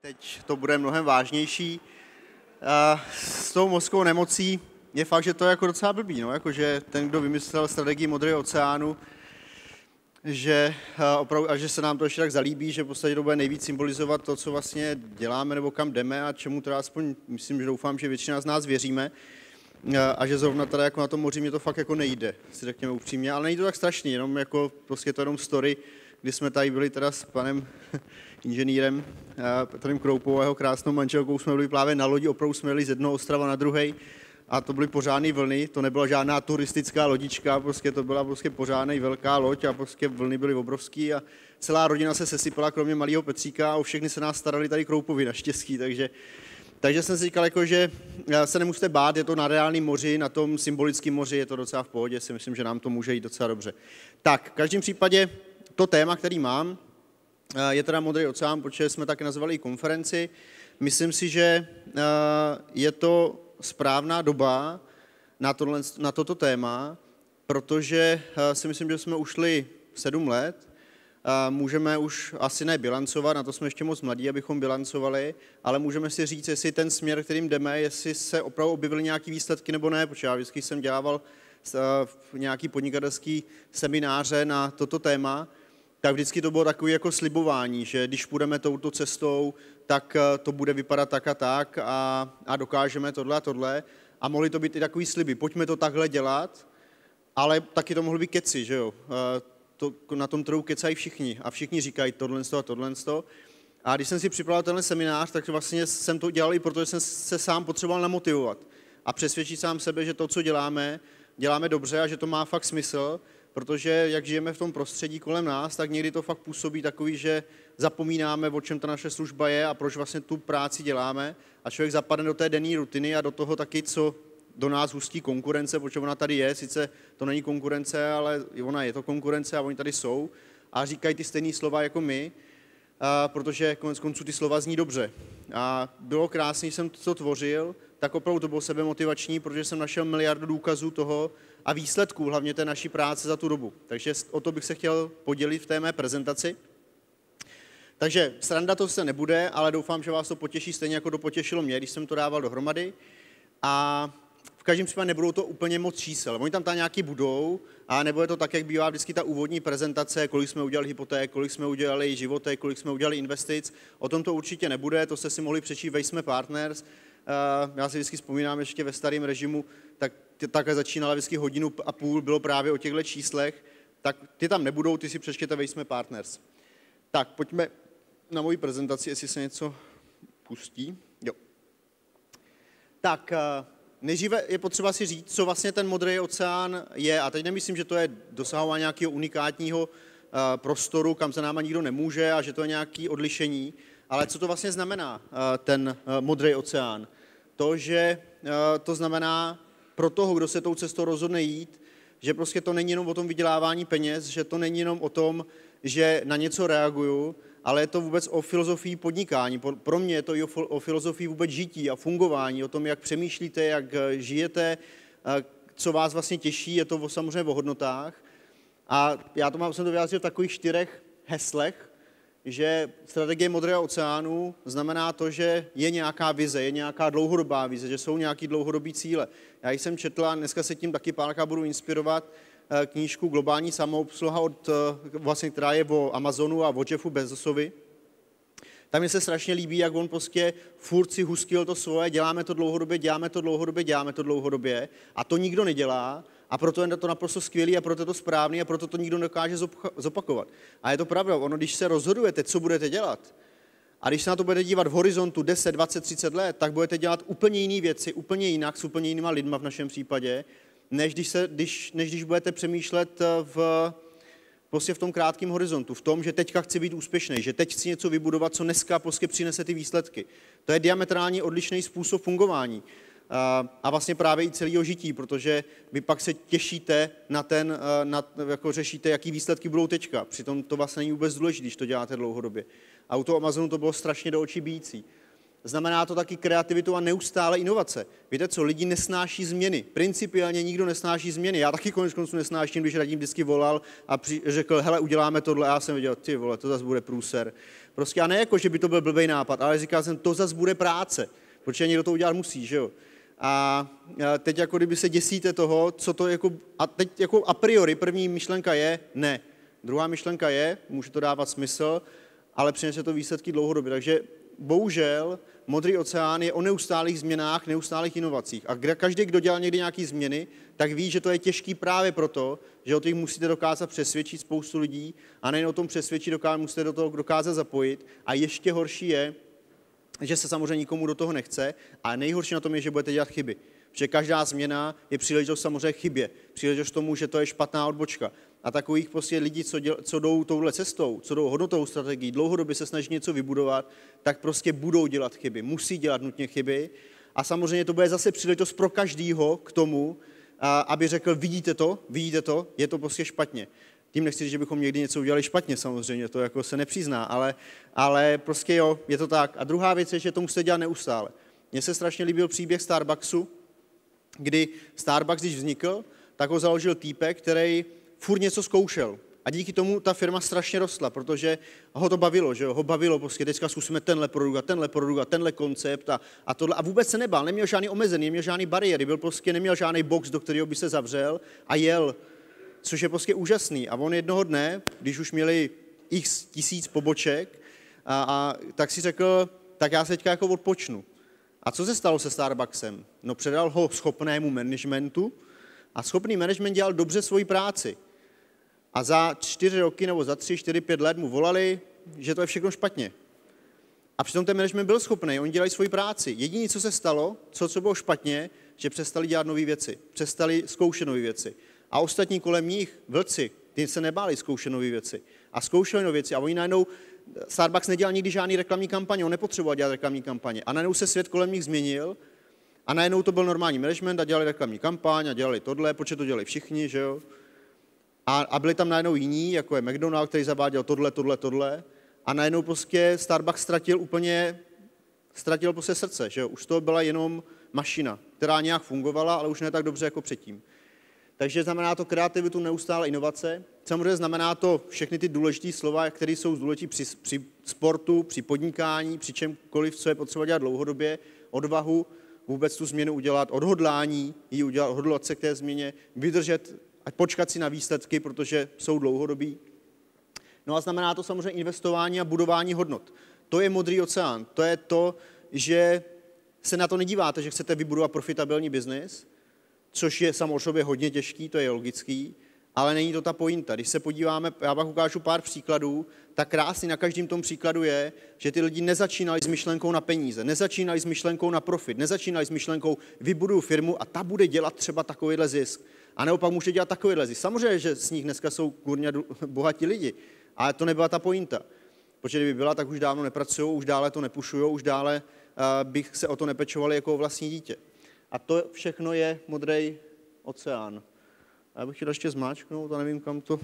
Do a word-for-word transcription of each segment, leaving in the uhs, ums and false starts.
Teď to bude mnohem vážnější. S tou mořskou nemocí je fakt, že to je jako docela blbý, no? Jako, že ten, kdo vymyslel strategii Modrého oceánu, že, opravdu, a že se nám to ještě tak zalíbí, že v podstatě to bude nejvíc symbolizovat to, co vlastně děláme nebo kam jdeme a čemu teda aspoň, myslím, že doufám, že většina z nás věříme. A že zrovna teda jako na tom moři mě to fakt jako nejde, si řekněme upřímně, ale není to tak strašný, jenom jako prostě to jenom story, kdy jsme tady byli teda s panem inženýrem Petrem Kroupou a jeho krásnou manželkou, jsme byli právě na lodi, opravdu jsme jeli z jednoho ostrova na druhej a to byly pořádné vlny, to nebyla žádná turistická lodička, prostě to byla prostě pořádnej velká loď a prostě vlny byly obrovský a celá rodina se sesypala, kromě malého Petříka a o všechny se nás starali tady Kroupovi naštěstí, takže Takže jsem si říkal, jako, že se nemusíte bát, je to na reálném moři, na tom symbolickém moři, je to docela v pohodě, si myslím, že nám to může jít docela dobře. Tak, v každém případě to téma, který mám, je teda Modrý oceán, protože jsme taky nazvali konferenci. Myslím si, že je to správná doba na, tohle, na toto téma, protože si myslím, že jsme ušli sedm let, můžeme už asi ne bilancovat, na to jsme ještě moc mladí, abychom bilancovali, ale můžeme si říct, jestli ten směr, kterým jdeme, jestli se opravdu objevily nějaké výsledky nebo ne, protože já vždycky jsem dělával nějaký podnikatelský semináře na toto téma, tak vždycky to bylo takové jako slibování, že když půjdeme touto cestou, tak to bude vypadat tak a tak a, a dokážeme tohle a tohle. A mohly to být i takový sliby, pojďme to takhle dělat, ale taky to mohly být keci, že jo. To, na tom trhu kecají všichni a všichni říkají tohle a tohle. A když jsem si připravil tenhle seminář, tak vlastně jsem to dělal i protože jsem se sám potřeboval namotivovat a přesvědčit sám sebe, že to, co děláme, děláme dobře a že to má fakt smysl, protože jak žijeme v tom prostředí kolem nás, tak někdy to fakt působí takový, že zapomínáme, o čem ta naše služba je a proč vlastně tu práci děláme a člověk zapadne do té denní rutiny a do toho taky, co do nás hustí konkurence, protože ona tady je, sice to není konkurence, ale ona je to konkurence a oni tady jsou a říkají ty stejné slova jako my, a protože konec konců ty slova zní dobře. A bylo krásné, že jsem to tvořil, tak opravdu to bylo sebemotivační, protože jsem našel miliardu důkazů toho a výsledků, hlavně té naší práce za tu dobu. Takže o to bych se chtěl podělit v té mé prezentaci. Takže sranda to se nebude, ale doufám, že vás to potěší stejně, jako to potěšilo mě, když jsem to dával dohromady. A v každém případě nebudou to úplně moc čísel. Oni tam tam nějaký budou, a nebo je to tak, jak bývá vždycky ta úvodní prezentace, kolik jsme udělali hypoték, kolik jsme udělali životek, kolik jsme udělali investic. O tom to určitě nebude, to jste si mohli přečíst ve Jsme Partners. Já si vždycky vzpomínám ještě ve starém režimu, tak takhle začínala vždycky hodinu a půl, bylo právě o těchto číslech, tak ty tam nebudou, ty si přečtěte ve Jsme Partners. Tak, pojďme na moji prezentaci, jestli se něco pustí. Jo. Tak, nejdříve je potřeba si říct, co vlastně ten Modrý oceán je. A teď nemyslím, že to je dosahování nějakého unikátního prostoru, kam se náma nikdo nemůže a že to je nějaké odlišení. Ale co to vlastně znamená, ten Modrý oceán? To, že to znamená pro toho, kdo se tou cestou rozhodne jít, že prostě to není jenom o tom vydělávání peněz, že to není jenom o tom, že na něco reaguju, ale je to vůbec o filozofii podnikání. Pro mě je to i o filozofii vůbec žití a fungování, o tom, jak přemýšlíte, jak žijete, co vás vlastně těší, je to samozřejmě o hodnotách. A já to mám, jsem to vyjádřil v takových čtyřech heslech, že strategie Modrého oceánu znamená to, že je nějaká vize, je nějaká dlouhodobá vize, že jsou nějaký dlouhodobý cíle. Já jsem četl a dneska se tím taky párkrát budu inspirovat, knížku Globální samoobsluha, od, vlastně, která je o Amazonu a o Jeffu Bezosovi. Tam mi se strašně líbí, jak on prostě furt si hustil to svoje, děláme to dlouhodobě, děláme to dlouhodobě, děláme to dlouhodobě a to nikdo nedělá a proto je to naprosto skvělý a proto je to správný a proto to nikdo nedokáže zopakovat. A je to pravda, ono, když se rozhodujete, co budete dělat, a když se na to budete dívat v horizontu deset, dvacet, třicet let, tak budete dělat úplně jiné věci, úplně jinak, s úplně jinýma lidma v našem případě, než když, se, když, než když budete přemýšlet v, prostě v tom krátkém horizontu, v tom, že teďka chci být úspěšný, že teď chci něco vybudovat, co dneska prostě přinese ty výsledky. To je diametrálně odlišný způsob fungování a, a vlastně právě i celého žití, protože vy pak se těšíte na ten, na, jako řešíte, jaký výsledky budou teďka. Přitom to vlastně není vůbec důležité, když to děláte dlouhodobě. A u toho Amazonu to bylo strašně do očí bijící. znamená to taky kreativitu a neustále inovace. Víte co, lidi nesnáší změny. Principiálně nikdo nesnáší změny. Já taky konec konců nesnáším, když Radim vždycky volal a při, řekl, hele, uděláme tohle. A já jsem viděl, ty vole, to zase bude průser. Prostě a ne jako, že by to byl blbej nápad, ale říkal jsem, to zase bude práce, protože někdo to udělat musí, že jo. A teď jako kdyby se děsíte toho, co to jako, a teď jako a priori první myšlenka je ne. Druhá myšlenka je, může to dávat smysl, ale přinese to výsledky dlouhodobě. Takže bohužel Modrý oceán je o neustálých změnách, neustálých inovacích. A každý, kdo dělal někdy nějaké změny, tak ví, že to je těžký právě proto, že o těch musíte dokázat přesvědčit spoustu lidí a nejen o tom přesvědčit, musíte do toho dokázat zapojit. A ještě horší je, že se samozřejmě nikomu do toho nechce, a nejhorší na tom je, že budete dělat chyby. Protože každá změna je příležitost samozřejmě chybě. Příležitost tomu, že to je špatná odbočka. A takových prostě lidí, co, děl, co jdou touhle cestou, co jdou hodnotovou strategií, dlouhodobě se snaží něco vybudovat, tak prostě budou dělat chyby. Musí dělat nutně chyby. A samozřejmě to bude zase příležitost pro každýho k tomu, aby řekl, vidíte to, vidíte to, je to prostě špatně. Tím nechci říct, že bychom někdy něco udělali špatně, samozřejmě, to jako se nepřizná, ale, ale prostě jo, je to tak. A druhá věc je, že to musíte dělat neustále. Mně se strašně líbil příběh Starbucksu, kdy Starbucks, když vznikl, tak ho založil týpek, který furt něco zkoušel. A díky tomu ta firma strašně rostla, protože ho to bavilo, že jo? Ho bavilo, prostě teďka zkusíme tenhle produkt a tenhle produkt a tenhle koncept a, a tohle. A vůbec se nebál, neměl žádný omezení, neměl žádný bariéry, byl prostě, neměl žádný box, do kterého by se zavřel a jel, což je prostě úžasný. A on jednoho dne, když už měli x tisíc poboček, a, a, tak si řekl, tak já se teďka jako odpočnu. A co se stalo se Starbucksem? No předal ho schopnému managementu a schopný management dělal dobře svoji práci. A za čtyři roky nebo za tři, čtyři, pět let mu volali, že to je všechno špatně. A přitom ten management byl schopný, oni dělají svoji práci. Jediné, co se stalo, co, co bylo špatně, že přestali dělat nové věci, přestali zkoušet nové věci. A ostatní kolem nich, vlci, ty se nebáli zkoušet nové věci. A zkoušeli nové věci a oni najednou, Starbucks nedělal nikdy žádný reklamní kampaně, on nepotřeboval dělat reklamní kampaně. A najednou se svět kolem nich změnil a najednou to byl normální management a dělali reklamní kampaň a dělali tohle, protože to dělali všichni, že jo. A, a byli tam najednou jiní, jako je McDonald, který zaváděl tohle, tohle, tohle. A najednou prostě Starbucks ztratil úplně, ztratil prostě srdce, že jo. Už to byla jenom mašina, která nějak fungovala, ale už ne tak dobře jako předtím. Takže znamená to kreativitu, neustále inovace. Samozřejmě znamená to všechny ty důležité slova, které jsou důležité při, při sportu, při podnikání, při čemkoliv, co je potřeba dělat dlouhodobě, odvahu, vůbec tu změnu udělat, odhodlání, ji udělat, odhodlat se k té změně, vydržet a počkat si na výsledky, protože jsou dlouhodobí. No a znamená to samozřejmě investování a budování hodnot. To je Modrý oceán. To je to, že se na to nedíváte, že chcete vybudovat profitabilní biznis, což je samo o sobě hodně těžký, to je logický, ale není to ta pointa. Když se podíváme, já vám ukážu pár příkladů, tak krásný na každém tom příkladu je, že ty lidi nezačínali s myšlenkou na peníze, nezačínali s myšlenkou na profit, nezačínali s myšlenkou vybuduju firmu a ta bude dělat třeba takovýhle zisk. A naopak může dělat takovýhle zisk. Samozřejmě, že z nich dneska jsou kurně bohatí lidi, ale to nebyla ta pointa. Protože kdyby byla, tak už dávno nepracují, už dále to nepušují, už dále uh, bych se o to nepečovali jako o vlastní dítě. A to všechno je Modrý oceán. Já bych chtěl ještě zmáčknout, a nevím, kam to...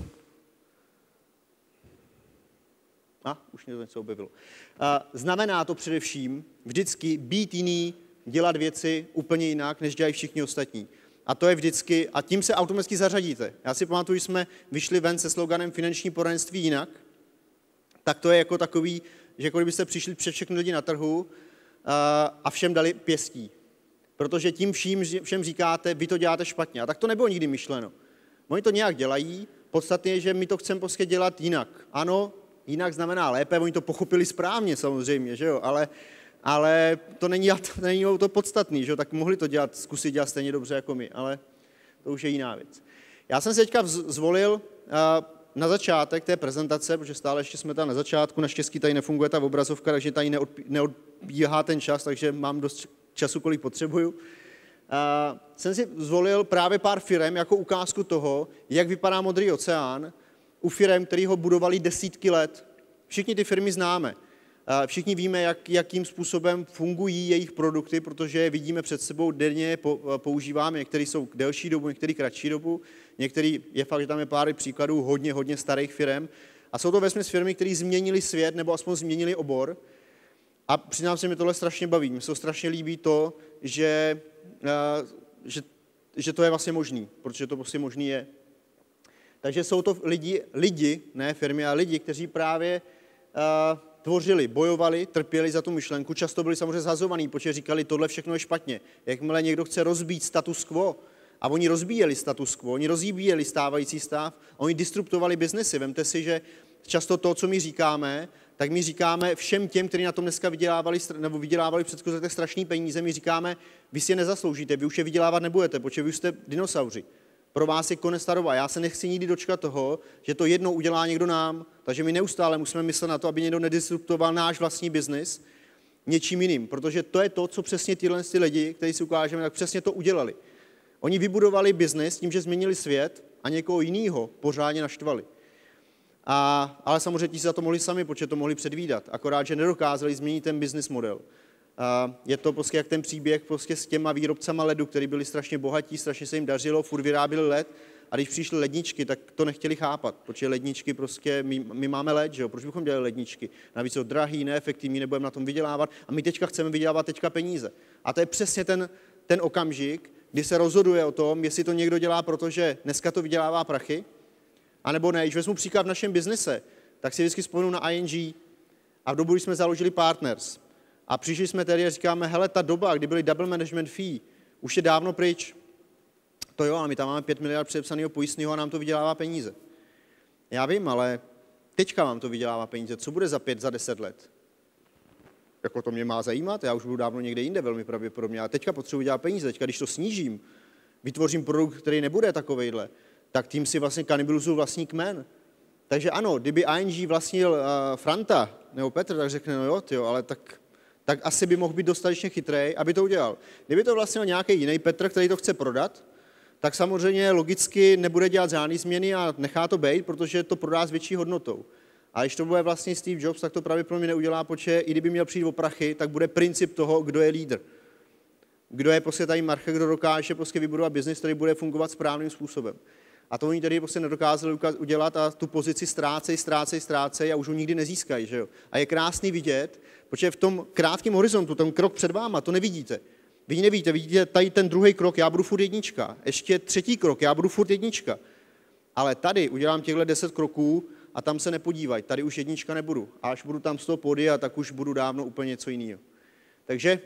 A, už mě to něco objevilo. A znamená to především vždycky být jiný, dělat věci úplně jinak, než dělají všichni ostatní. A to je vždycky, a tím se automaticky zařadíte. Já si pamatuju, že jsme vyšli ven se sloganem finanční poradenství jinak, tak to je jako takový, že jako kdybyste přišli před všechny lidi na trhu a všem dali pěstí. Protože tím vším, všem říkáte, vy to děláte špatně. A tak to nebylo nikdy myšleno. Oni to nějak dělají, podstatně je, že my to chceme prostě dělat jinak. Ano, jinak znamená lépe, oni to pochopili správně samozřejmě, že jo, ale, ale to není, to není to podstatný, že jo, tak mohli to dělat, zkusit dělat stejně dobře jako my, ale to už je jiná věc. Já jsem se teďka zvolil na začátek té prezentace, protože stále ještě jsme tam na začátku, naštěstí tady nefunguje ta obrazovka, takže tady neodbíhá ten čas, takže mám dost času, kolik potřebuju. Uh, jsem si zvolil právě pár firem jako ukázku toho, jak vypadá Modrý oceán u firem, který ho budovali desítky let. Všichni ty firmy známe. Uh, všichni víme, jak, jakým způsobem fungují jejich produkty, protože je vidíme před sebou, denně je po, uh, používáme. Některý jsou delší dobu, některý kratší dobu. Některý je fakt, že tam je pár příkladů hodně, hodně starých firem. A jsou to vesměs firmy, které změnily svět nebo aspoň změnily obor. A přiznám se, mi tohle strašně baví. Mně se to strašně líbí to, že, uh, že, že to je vlastně možný, protože to prostě možný je. Takže jsou to lidi, lidi, ne firmy, ale lidi, kteří právě uh, tvořili, bojovali, trpěli za tu myšlenku. Často byli samozřejmě zhazovaní, protože říkali, tohle všechno je špatně. Jakmile někdo chce rozbít status quo, a oni rozbíjeli status quo, oni rozbíjeli stávající stav, oni disruptovali biznesy. Vemte si, že často to, co my říkáme, tak my říkáme všem těm, kteří na tom dneska vydělávali, nebo vydělávali v předchozích letech strašný peníze, my říkáme, vy si je nezasloužíte, vy už je vydělávat nebudete, protože vy už jste dinosauři. Pro vás je konec ta doba. Já se nechci nikdy dočkat toho, že to jednou udělá někdo nám, takže my neustále musíme myslet na to, aby někdo nedisruptoval náš vlastní biznis něčím jiným, protože to je to, co přesně tyhle ty lidi, kteří si ukážeme, tak přesně to udělali. Oni vybudovali biznis tím, že změnili svět a někoho jiného pořádně naštvali. A, ale samozřejmě ti si za to mohli sami, protože to mohli předvídat, akorát, že nedokázali změnit ten business model. A je to prostě jak ten příběh prostě s těma výrobcama ledu, kteří byli strašně bohatí, strašně se jim dařilo, furt vyráběli led, a když přišly ledničky, tak to nechtěli chápat, protože ledničky prostě, my, my máme led, že jo, proč bychom dělali ledničky? Navíc jsou drahý, neefektivní, nebudeme na tom vydělávat a my teďka chceme vydělávat teďka peníze. A to je přesně ten, ten okamžik, kdy se rozhoduje o tom, jestli to někdo dělá, protože dneska to vydělává prachy, anebo ne. Když vezmu příklad v našem biznise, tak si vždycky vzpomenu na I N G a v dobu, kdy jsme založili Partners. A přišli jsme tady a říkáme, hele, ta doba, kdy byly double management fee, už je dávno pryč. To jo, ale my tam máme pět miliard předepsaného pojistného a nám to vydělává peníze. Já vím, ale teďka vám to vydělává peníze. Co bude za pět, za deset let? Jako to mě má zajímat, já už budu dávno někde jinde velmi pravděpodobně, ale teďka potřebuji dělat peníze, teďka když to snížím, vytvořím produkt, který nebude takovejhle, tak tím si vlastně kanibalizuju vlastní kmen. Takže ano, kdyby I N G vlastnil uh, Franta nebo Petr, tak řekne, no jo, tyjo, ale tak, tak asi by mohl být dostatečně chytrej, aby to udělal. Kdyby to vlastnil nějaký jiný Petr, který to chce prodat, tak samozřejmě logicky nebude dělat žádný změny a nechá to být, protože to prodá s větší hodnotou. A když to bude vlastně Steve Jobs, tak to pravděpodobně neudělá, protože i kdyby měl přijít o prachy, tak bude princip toho, kdo je lídr. Kdo je prostě tady marcha, kdo dokáže prostě vybudovat biznis, který bude fungovat správným způsobem. A to oni tady prostě nedokázali udělat a tu pozici ztrácej, ztrácej, ztrácej a už ho nikdy nezískají. Že jo? A je krásný vidět, protože v tom krátkém horizontu, ten krok před váma, to nevidíte. Vy nevíte, vidíte tady ten druhý krok, já budu furt jednička. Ještě třetí krok, já budu furt jednička. Ale tady udělám těchto deset kroků a tam se nepodívají. Tady už jednička nebudu. A až budu tam z toho pódia, tak už budu dávno úplně něco jiného. Takže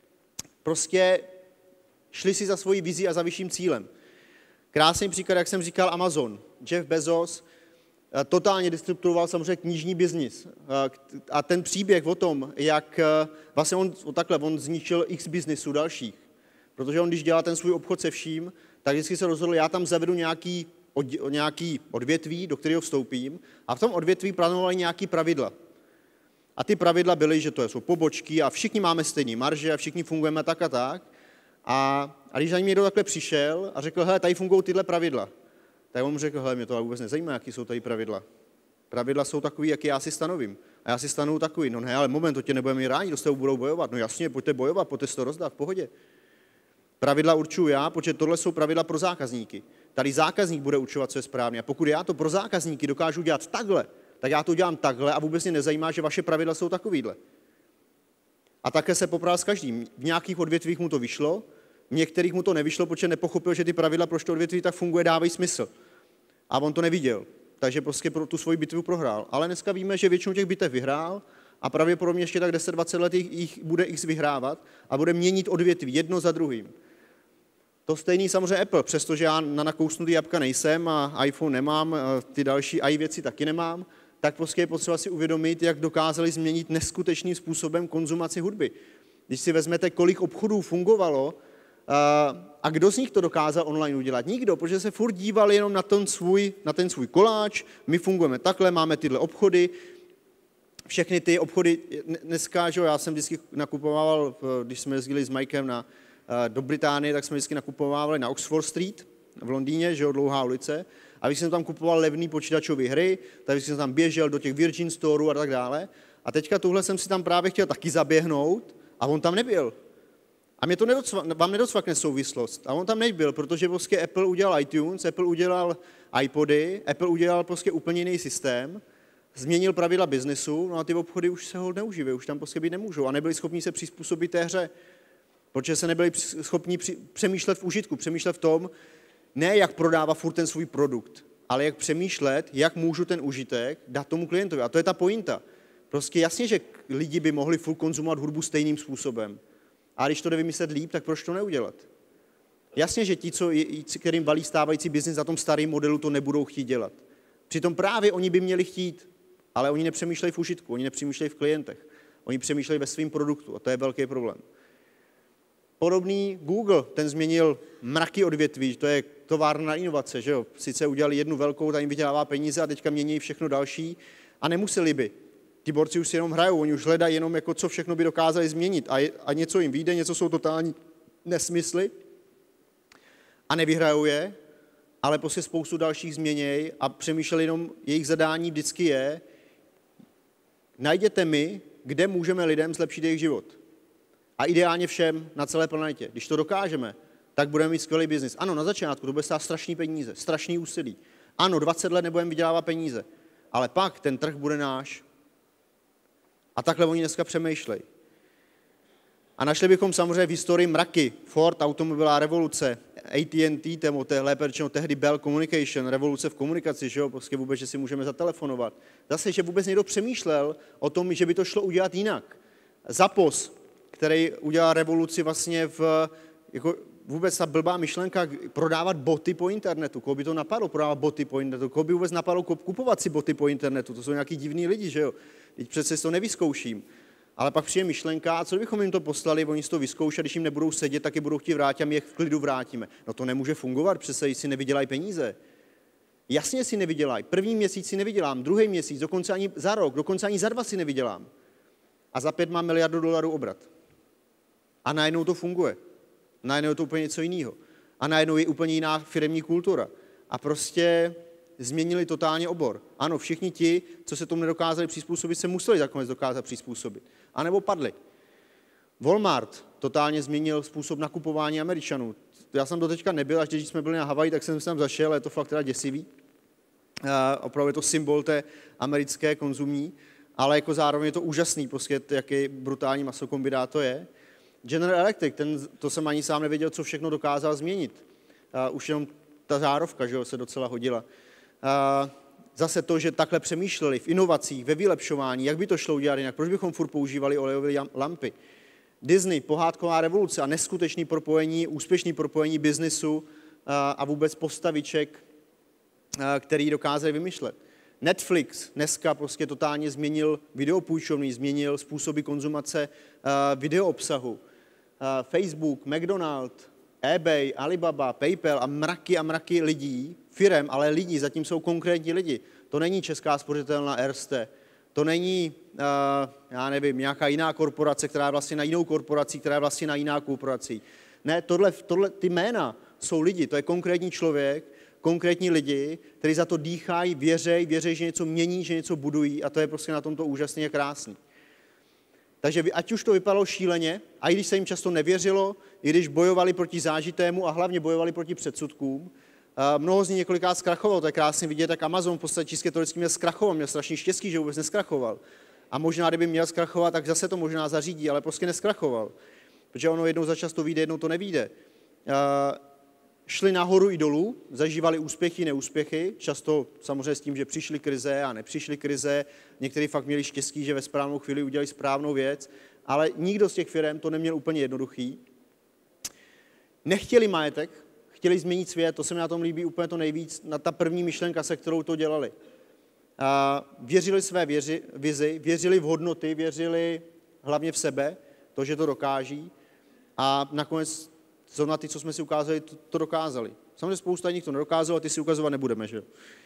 prostě šli si za svojí vizí a za vyšším cílem. Krásný příklad, jak jsem říkal, Amazon. Jeff Bezos totálně disruptoval samozřejmě knižní biznis. A ten příběh o tom, jak vlastně on takhle, on zničil x biznisů dalších. Protože on, když dělal ten svůj obchod se vším, tak vždycky se rozhodl, já tam zavedu nějaký, od, nějaký odvětví, do kterého vstoupím, a v tom odvětví plánovali nějaký pravidla. A ty pravidla byly, že to jsou pobočky a všichni máme stejný marže a všichni fungujeme tak a tak. A, a když za ním někdo takhle přišel a řekl, hele, tady fungují tyhle pravidla, tak on mu řekl, hele, mě to vůbec nezajímá, jaký jsou tady pravidla. Pravidla jsou takový, jaký já si stanovím. A já si stanovu takový, no ne, ale moment, to tě nebudeme mít rádi, to s tebou budou bojovat. No jasně, pojďte bojovat, pojďte si to rozdat, v pohodě. Pravidla určuju já, protože tohle jsou pravidla pro zákazníky. Tady zákazník bude určovat, co je správně. A pokud já to pro zákazníky dokážu dělat takhle, tak já to dělám takhle a vůbec mě nezajímá, že vaše pravidla jsou takovýhle. A také se popral s každým. V nějakých odvětvích mu to vyšlo, v některých mu to nevyšlo, protože nepochopil, že ty pravidla, proč to odvětví tak funguje, dávají smysl. A on to neviděl. Takže prostě pro tu svoji bitvu prohrál. Ale dneska víme, že většinu těch bitev vyhrál a pravděpodobně ještě tak deset dvacet let jich bude x vyhrávat a bude měnit odvětví jedno za druhým. To stejný samozřejmě Apple, přestože já na nakousnutý jabka nejsem a iPhone nemám, ty další i věci taky nemám, tak prostě je potřeba si uvědomit, jak dokázali změnit neskutečným způsobem konzumaci hudby. Když si vezmete, kolik obchodů fungovalo a kdo z nich to dokázal online udělat? Nikdo, protože se furt dívali jenom na ten svůj, na ten svůj koláč, my fungujeme takhle, máme tyhle obchody, všechny ty obchody, dneska, že já jsem vždycky nakupoval, když jsme jezdili s Mikem na, do Británie, tak jsme vždycky nakupovali na Oxford Street v Londýně, že jo, dlouhá ulice, a když jsem tam kupoval levný počítačové hry, tak jsem tam běžel do těch Virgin Storeů a tak dále. A teďka tuhle jsem si tam právě chtěl taky zaběhnout a on tam nebyl. A mě to nedocvak, vám nedocvakne souvislost. A on tam nebyl, protože prostě Apple udělal iTunes, Apple udělal iPody, Apple udělal prostě úplně jiný systém změnil pravidla biznesu, no a ty obchody už se ho neužívají, už tam prostě být nemůžou a nebyli schopni se přizpůsobit té hře, protože se nebyli schopni přemýšlet v užitku, přemýšlet v tom, ne jak prodává furt ten svůj produkt, ale jak přemýšlet, jak můžu ten užitek dát tomu klientovi. A to je ta pointa. Prostě jasně, že lidi by mohli furt konzumovat hudbu stejným způsobem. A když to jde vymyslet líp, tak proč to neudělat? Jasně, že ti, co, kterým valí stávající biznis na tom starém modelu, to nebudou chtít dělat. Přitom právě oni by měli chtít, ale oni nepřemýšlejí v užitku, oni nepřemýšlejí v klientech. Oni přemýšlejí ve svém produktu a to je velký problém. Podobný Google, ten změnil mraky odvětví, to je továrna na inovace, že jo? Sice udělali jednu velkou, ta jim vydělává peníze a teďka mění všechno další a nemuseli by. Ty borci už si jenom hrajou, oni už hledají jenom, jako co všechno by dokázali změnit a, je, a něco jim vyjde, něco jsou totální nesmysly a nevyhrajou je, ale prostě spoustu dalších změněj a přemýšleli jenom, jejich zadání vždycky je, najděte mi, kde můžeme lidem zlepšit jejich život. A ideálně všem na celé planetě. Když to dokážeme, tak budeme mít skvělý biznis. Ano, na začátku to bude stát strašný peníze, strašný úsilí. Ano, dvacet let nebudeme vydělávat peníze, ale pak ten trh bude náš. A takhle oni dneska přemýšlejí. A našli bychom samozřejmě v historii mraky. Ford, automobilová revoluce, A T and T, tému, lépe řečeno tehdy Bell Communication, revoluce v komunikaci, že jo, prostě vůbec, že si můžeme zatelefonovat. Zase, že vůbec někdo přemýšlel o tom, že by to šlo udělat jinak. Zappos, který udělal revoluci vlastně v, jako vůbec ta blbá myšlenka prodávat boty po internetu. Koho by to napadlo prodávat boty po internetu? Koho by vůbec napadlo kupovat si boty po internetu? To jsou nějaký divní lidi, že jo? Teď přece si to nevyzkouším. Ale pak přijde myšlenka, co bychom jim to poslali, oni si to vyzkouší, když jim nebudou sedět, tak je budou chtít vrátit a my je v klidu vrátíme. No to nemůže fungovat, přece si nevydělají peníze. Jasně si nevydělají. První měsíc si nevydělám, druhý měsíc, dokonce ani za rok, dokonce ani za dva si nevydělám. A za pět mám miliardu dolarů obrat. A najednou to funguje. Najednou je to úplně něco jiného. A najednou je úplně jiná firemní kultura. A prostě změnili totálně obor. Ano, všichni ti, co se tomu nedokázali přizpůsobit, se museli nakonec dokázat přizpůsobit. A nebo padli. Walmart totálně změnil způsob nakupování Američanů. Já jsem do teďka nebyl, až když jsme byli na Havaji, tak jsem se tam zašel, je to fakt teda děsivý. Uh, opravdu je to symbol té americké konzumní, ale jako zároveň je to úžasný, prostě jaký brutální masokombinát to je. General Electric, ten, to jsem ani sám nevěděl, co všechno dokázal změnit. Uh, už jenom ta zárovka, že jo, se docela hodila. Uh, zase to, že takhle přemýšleli v inovacích, ve vylepšování, jak by to šlo udělat jinak, proč bychom furt používali olejové lampy. Disney, pohádková revoluce a neskutečný propojení, úspěšný propojení biznisu uh, a vůbec postaviček, uh, který dokázali vymýšlet. Netflix dneska prostě totálně změnil videopůjčovny, změnil způsoby konzumace uh, videoobsahu. Uh, Facebook, McDonald's, eBay, Alibaba, PayPal a mraky a mraky lidí, firem, ale lidí, zatím jsou konkrétní lidi. To není Česká spořitelna Erste, to není, uh, já nevím, nějaká jiná korporace, která je vlastně na jinou korporací, která je vlastně na jiná korporací. Ne, tohle, tohle, ty jména jsou lidi, to je konkrétní člověk, konkrétní lidi, kteří za to dýchají, věřejí, věří, že něco mění, že něco budují a to je prostě na tomto úžasně krásný. Takže ať už to vypadalo šíleně, a i když se jim často nevěřilo, i když bojovali proti zážitému a hlavně bojovali proti předsudkům, mnoho z nich několikrát zkrachovalo, to je krásně vidět, jak Amazon v podstatě čistě teoreticky měl zkrachovat, měl strašný štěstí, že vůbec neskrachoval. A možná, kdyby měl zkrachovat, tak zase to možná zařídí, ale prostě neskrachoval. Protože ono jednou za čas to vyjde, jednou to nevyjde. Šli nahoru i dolů, zažívali úspěchy, neúspěchy, často samozřejmě s tím, že přišly krize a nepřišly krize, někteří fakt měli štěstí, že ve správnou chvíli udělali správnou věc, ale nikdo z těch firm to neměl úplně jednoduchý. Nechtěli majetek, chtěli změnit svět, to se mi na tom líbí úplně to nejvíc, na ta první myšlenka, se kterou to dělali. A věřili své věři, vizi, věřili v hodnoty, věřili hlavně v sebe, to, že to dokáží a nakonec zrovna ty, co jsme si ukázali, to, to dokázali. Samozřejmě spousta nich to nedokázalo a ty si ukazovat nebudeme, že?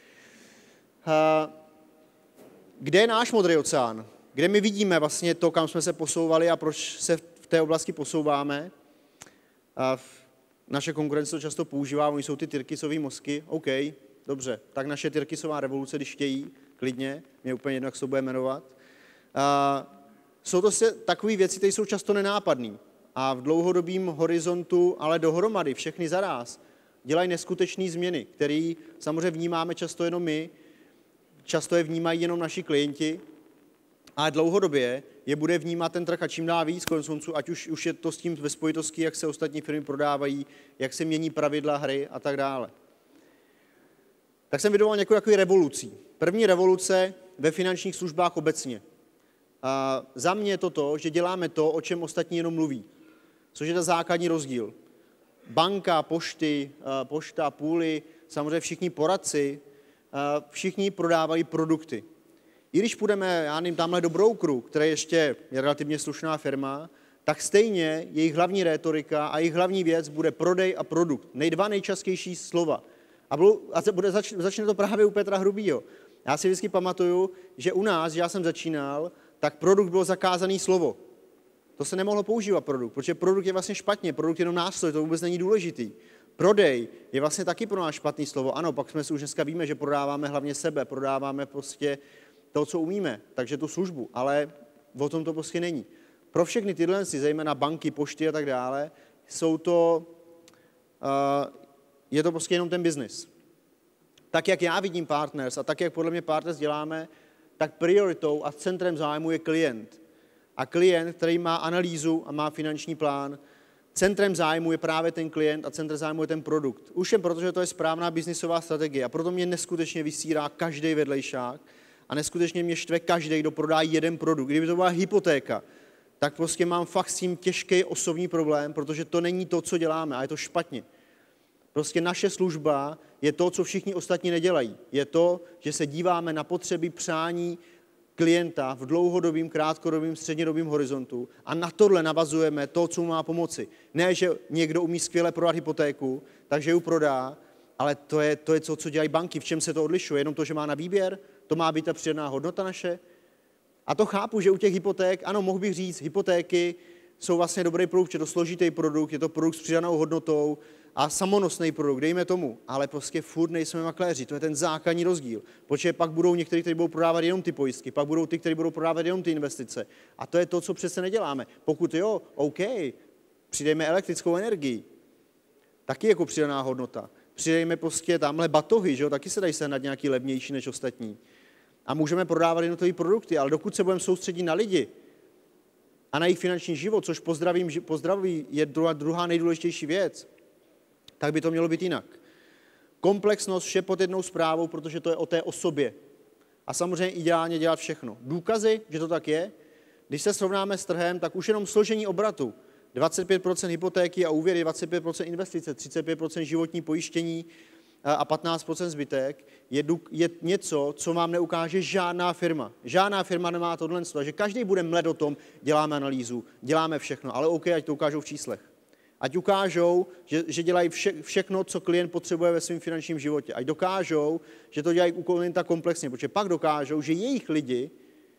A kde je náš modrý oceán? Kde my vidíme vlastně to, kam jsme se posouvali a proč se v té oblasti posouváme? A naše konkurence to často používá, oni jsou ty tyrkysový mozky, OK, dobře, tak naše tyrkysová revoluce, když chtějí, klidně, mě úplně jedno, jak se to bude jmenovat. A jsou to se takové věci, které jsou často nenápadné. A v dlouhodobém horizontu, ale dohromady, všechny zaráz, dělají neskutečné změny, které samozřejmě vnímáme často jenom my. často je vnímají jenom naši klienti, a dlouhodobě je bude vnímat ten trh a čím dál víc konconců, ať už, už je to s tím ve spojitosti, jak se ostatní firmy prodávají, jak se mění pravidla hry a tak dále. Tak jsem vydoval několik takových revolucí. První revoluce ve finančních službách obecně. A za mě je to to, že děláme to, o čem ostatní jenom mluví, což je ten základní rozdíl. Banka, pošty, pošta, půly, samozřejmě všichni poradci, všichni prodávají produkty. I když půjdeme, já nevím, tamhle do brokeru, který ještě je relativně slušná firma, tak stejně jejich hlavní rétorika a jejich hlavní věc bude prodej a produkt. Nejdva nejčastější slova. A, budou, a bude, zač, začne to právě u Petra Hrubýho. Já si vždycky pamatuju, že u nás, že já jsem začínal, tak produkt bylo zakázané slovo. To se nemohlo používat produkt, protože produkt je vlastně špatně, produkt je jenom nástroj, to vůbec není důležitý. Prodej je vlastně taky pro nás špatný slovo. Ano, pak jsme si už dneska víme, že prodáváme hlavně sebe, prodáváme prostě to, co umíme, takže tu službu, ale o tom to prostě není. Pro všechny tyhle, zejména banky, pošty a tak dále, jsou to, uh, je to prostě jenom ten biznis. Tak, jak já vidím Partners a tak, jak podle mě Partners děláme, tak prioritou a centrem zájmu je klient. A klient, který má analýzu a má finanční plán, centrem zájmu je právě ten klient a centrem zájmu je ten produkt. Už jen proto, že to je správná biznisová strategie a proto mě neskutečně vysírá každý vedlejšák a neskutečně mě štve každý, kdo prodá jeden produkt. Kdyby to byla hypotéka, tak prostě mám fakt s tím těžký osobní problém, protože to není to, co děláme a je to špatně. Prostě naše služba je to, co všichni ostatní nedělají. Je to, že se díváme na potřeby, přání klienta v dlouhodobým, krátkodobým, střednědobým horizontu a na tohle navazujeme to, co mu má pomoci. Ne, že někdo umí skvěle prodat hypotéku, takže ji prodá, ale to je, to je to, co dělají banky. V čem se to odlišuje? Jenom to, že má na výběr? To má být ta přidaná hodnota naše? A to chápu, že u těch hypoték, ano, mohl bych říct, hypotéky jsou vlastně dobrý produkt, je to složitý produkt, je to produkt s přidanou hodnotou a samonosný produkt, dejme tomu, ale prostě furt nejsme makléři, to je ten základní rozdíl, protože pak budou někteří, kteří budou prodávat jenom ty pojistky, pak budou ty, kteří budou prodávat jenom ty investice a to je to, co přece neděláme. Pokud jo, OK, přidejme elektrickou energii, taky jako přidaná hodnota, přidejme prostě tamhle batohy, že jo, taky se dají sehnat nějaký levnější než ostatní a můžeme prodávat jednotlivé produkty, ale dokud se budeme soustředit na lidi a na jejich finanční život, což pozdravím, pozdraví je druhá, druhá nejdůležitější věc, tak by to mělo být jinak. Komplexnost, vše pod jednou zprávou, protože to je o té osobě. A samozřejmě ideálně dělat všechno. Důkazy, že to tak je, když se srovnáme s trhem, tak už jenom složení obratu, dvacet pět procent hypotéky a úvěry, dvacet pět procent investice, třicet pět procent životní pojištění a patnáct procent zbytek, je, je něco, co vám neukáže žádná firma. Žádná firma nemá tohle, že každý bude mlet o tom, děláme analýzu, děláme všechno, ale OK, ať to ukážou v číslech. Ať ukážou, že, že dělají vše, všechno, co klient potřebuje ve svém finančním životě. Ať dokážou, že to dělají u klienta komplexně, protože pak dokážou, že jejich lidi